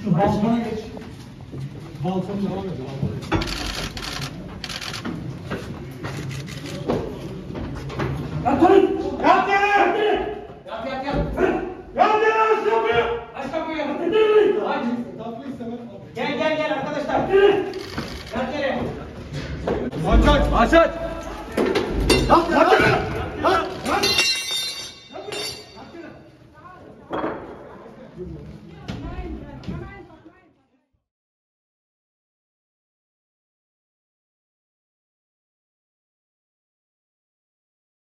Şu balkona geç. Balkona devam et. Yat oğlum! Yat yere! Yat! Yat yere aç kapıyı! Aç kapıyı! Aç! Gel arkadaşlar! Yat yere! Aç! Yat! Yat!